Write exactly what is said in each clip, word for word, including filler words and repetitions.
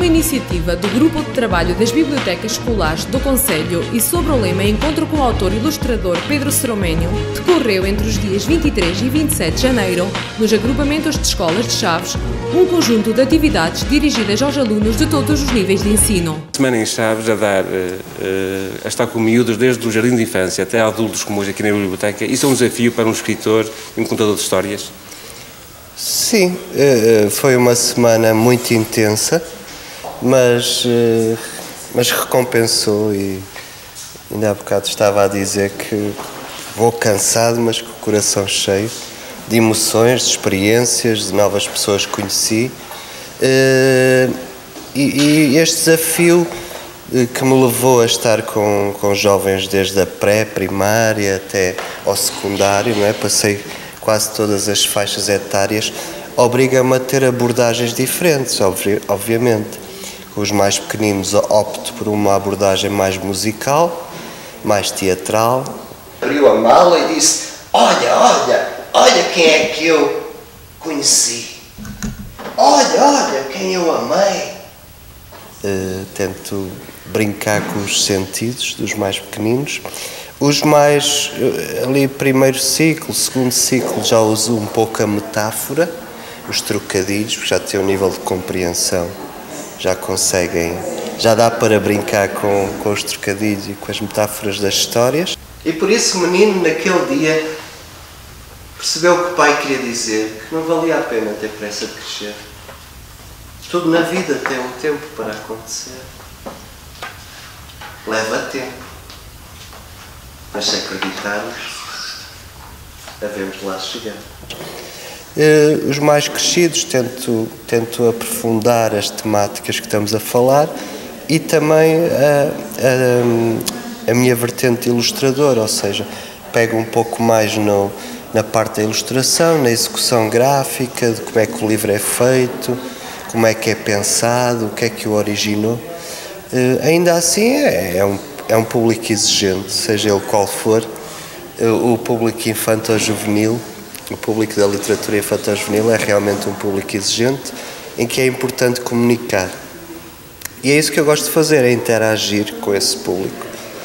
iniciativa do Grupo de Trabalho das Bibliotecas Escolares do Concelho e sobre o lema Encontro com o autor e ilustrador Pedro Ceroménio, decorreu entre os dias vinte e três e vinte e sete de janeiro, nos agrupamentos de escolas de Chaves, um conjunto de atividades dirigidas aos alunos de todos os níveis de ensino. Semana em Chaves a dar, uh, a estar com miúdos desde o jardim de infância até a adultos como hoje aqui na biblioteca. Isso é um desafio para um escritor e um contador de histórias? Sim, foi uma semana muito intensa, mas, mas recompensou, e ainda há bocado estava a dizer que vou cansado, mas com o coração cheio de emoções, de experiências, de novas pessoas que conheci, e, e este desafio que me levou a estar com, com jovens desde a pré-primária até ao secundário, não é? Passei quase todas as faixas etárias, obriga-me a ter abordagens diferentes, obviamente. Com os mais pequeninos opto por uma abordagem mais musical, mais teatral. Abriu a mala e disse: olha, olha, olha quem é que eu conheci. Olha, olha quem eu amei. Uh, tento brincar com os sentidos dos mais pequeninos. Os mais, ali, primeiro ciclo, segundo ciclo, já uso um pouco a metáfora, os trocadilhos, porque já têm um nível de compreensão, já conseguem, já dá para brincar com, com os trocadilhos e com as metáforas das histórias. E por isso o menino, naquele dia, percebeu o que o pai queria dizer, que não valia a pena ter pressa de crescer. Tudo na vida tem um tempo para acontecer. Leva tempo. Mas se acreditarmos, havemos lá chegar. Uh, os mais crescidos tento, tento aprofundar as temáticas que estamos a falar e também a, a, a minha vertente ilustradora, ou seja, pego um pouco mais no, na parte da ilustração, na execução gráfica, de como é que o livro é feito, como é que é pensado, o que é que o originou. Uh, ainda assim é, é um É um público exigente, seja ele qual for. O público infanto-juvenil, o público da literatura infanto-juvenil é realmente um público exigente, em que é importante comunicar. E é isso que eu gosto de fazer, é interagir com esse público.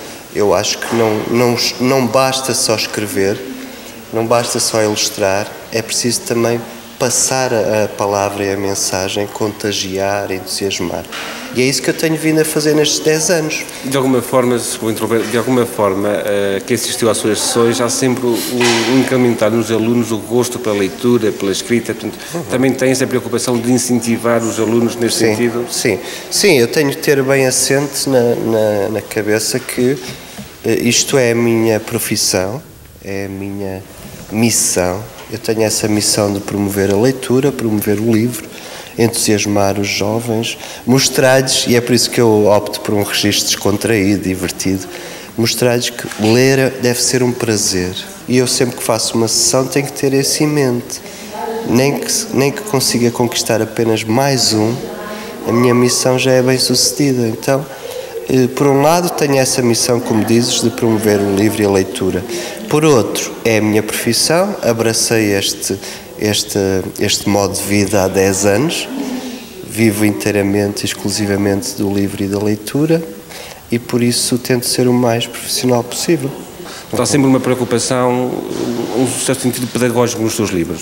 Eu acho que não, não, não basta só escrever, não basta só ilustrar, é preciso também passar a palavra e a mensagem, contagiar, entusiasmar. E é isso que eu tenho vindo a fazer nestes dez anos. De alguma forma, se vou interromper, de alguma forma, uh, quem assistiu às suas sessões, há sempre um incrementar nos alunos o gosto pela leitura, pela escrita. Portanto, uhum. Também tem essa preocupação de incentivar os alunos neste sim, sentido? Sim, sim, eu tenho de ter bem assente na, na, na cabeça que uh, isto é a minha profissão, é a minha missão. Eu tenho essa missão de promover a leitura, promover o livro, entusiasmar os jovens, mostrar-lhes, e é por isso que eu opto por um registro descontraído, divertido, mostrar-lhes que ler deve ser um prazer. E eu sempre que faço uma sessão tenho que ter isso em mente. Nem que, nem que consiga conquistar apenas mais um, a minha missão já é bem sucedida. Então, por um lado tenho essa missão, como dizes, de promover o livro e a leitura. Por outro, é a minha profissão, abracei este, este, este modo de vida há dez anos, vivo inteiramente, exclusivamente do livro e da leitura, e por isso tento ser o mais profissional possível. Está sempre uma preocupação, um certo sentido pedagógico nos seus livros?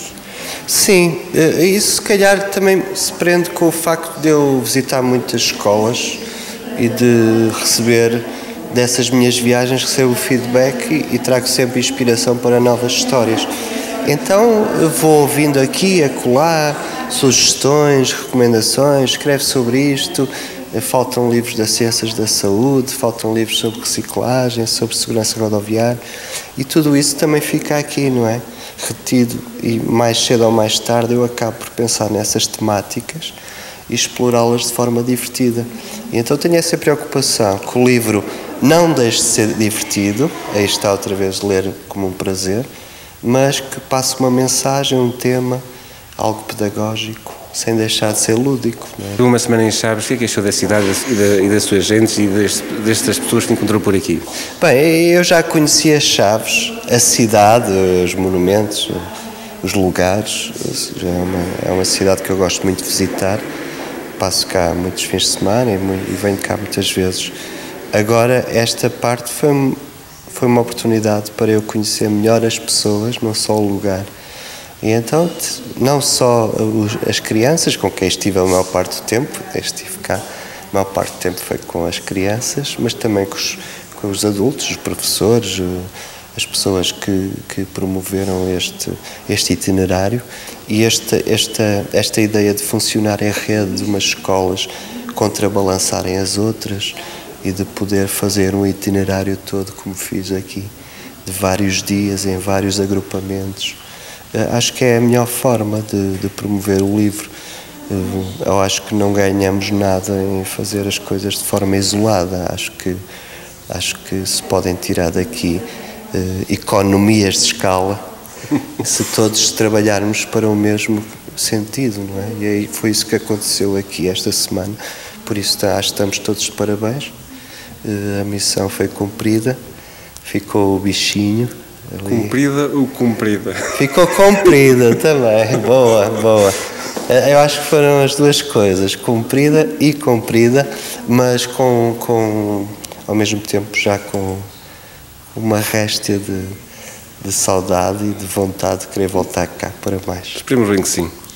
Sim, isso se calhar também se prende com o facto de eu visitar muitas escolas e de receber dessas minhas viagens, recebo feedback e, e trago sempre inspiração para novas histórias. Então vou ouvindo aqui e acolá sugestões, recomendações, escreve sobre isto, faltam livros das ciências da saúde, faltam livros sobre reciclagem, sobre segurança rodoviária, e tudo isso também fica aqui, não é? Retido, e mais cedo ou mais tarde eu acabo por pensar nessas temáticas e explorá-las de forma divertida. E então tenho essa preocupação, que o livro não deixe de ser divertido, aí está outra vez ler como um prazer, mas que passe uma mensagem, um tema, algo pedagógico, sem deixar de ser lúdico. Não é? Uma semana em Chaves, o que é que achou da cidade e, da, e das suas gentes e deste, destas pessoas que encontrou por aqui? Bem, eu já conhecia Chaves, a cidade, os monumentos, os lugares, é uma, é uma cidade que eu gosto muito de visitar. passo cá muitos fins de semana e, e venho cá muitas vezes. Agora, esta parte foi, foi uma oportunidade para eu conhecer melhor as pessoas, não só o lugar. E então, não só os, as crianças, com quem estive a maior parte do tempo, estive cá, a maior parte do tempo foi com as crianças, mas também com os, com os adultos, os professores, as pessoas que, que promoveram este, este itinerário e esta, esta, esta ideia de funcionar em rede de umas escolas contrabalançarem as outras e de poder fazer um itinerário todo como fiz aqui, de vários dias, em vários agrupamentos. Acho que é a melhor forma de, de promover o livro. Eu acho que não ganhamos nada em fazer as coisas de forma isolada. Acho que, acho que se podem tirar daqui uh, economias de escala se todos trabalharmos para o mesmo sentido, não é? E aí foi isso que aconteceu aqui esta semana. Por isso tá, acho que estamos todos de parabéns. Uh, a missão foi cumprida, ficou o bichinho. Ali. Cumprida ou cumprida? Ficou cumprida também, boa, boa. Eu acho que foram as duas coisas, cumprida e cumprida, mas com, com ao mesmo tempo já com uma réstia de, de saudade e de vontade de querer voltar cá para mais. Esperemos bem que sim.